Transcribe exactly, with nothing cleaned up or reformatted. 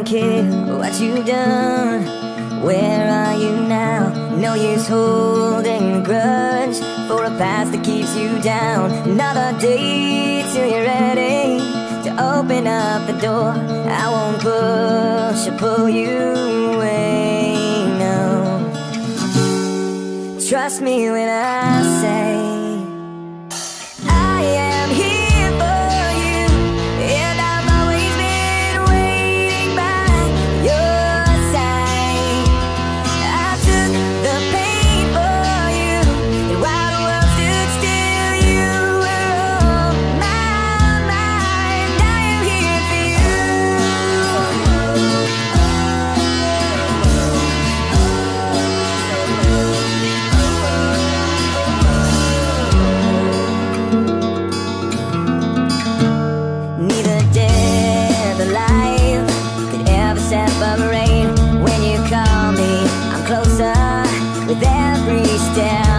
care what you've done. Where are you now? No use holding a grudge for a past that keeps you down. Another day till you're ready to open up the door. I won't push or pull you away, no. Trust me when I say I am here for you, and I've always been waiting by your side. I took the pain for you, and while the world stood still, you were on my mind. I am here for you. Neither death or life could ever separate. When you call me, I'm closer with every step.